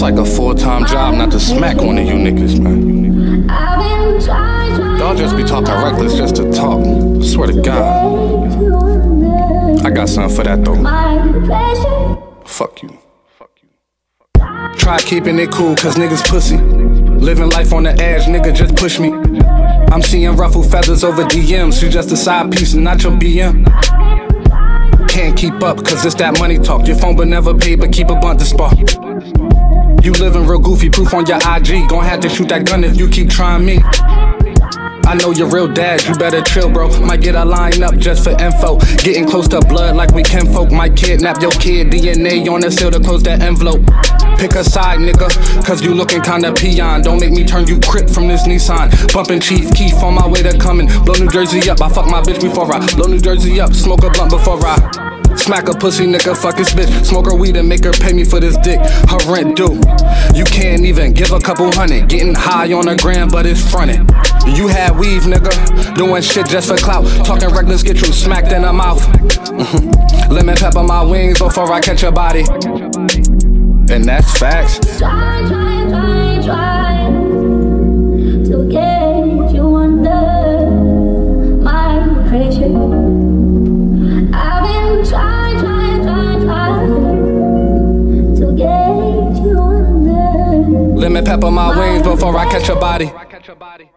like a full-time job not to smack one of you niggas, man. Y'all just be talking reckless just to talk. I swear to God. I got something for that though. Fuck you. Try keeping it cool, cause niggas pussy. Living life on the edge, nigga, just push me. I'm seeing ruffled feathers over DMs. You just a side piece and not your BM. Can't keep up, cause it's that money talk. Your phone but never paid, but keep a blunt to spark. You living real goofy, proof on your IG. Gon' have to shoot that gun if you keep trying me. I know you're real dad, you better chill, bro. Might get a line up just for info. Getting close to blood like we kinfolk. Might kidnap your kid, DNA on the seal to close that envelope. Pick a side, nigga, cause you looking kinda peon. Don't make me turn you crip from this Nissan. Bumpin' Chief Keef on my way to coming. Blow New Jersey up, I fuck my bitch before I blow New Jersey up, smoke a blunt before I smack a pussy nigga, fuck his bitch. Smoke her weed and make her pay me for this dick. Her rent due. You can't even give a couple hundred. Getting high on a gram, but it's fronted. You had weave, nigga, doing shit just for clout. Talking reckless, get you smacked in the mouth. Lemon pepper my wings before I catch your body. And that's facts. Try to get you under my pressure. I've been trying to get you under. Lemon pepper my wings before I catch your body.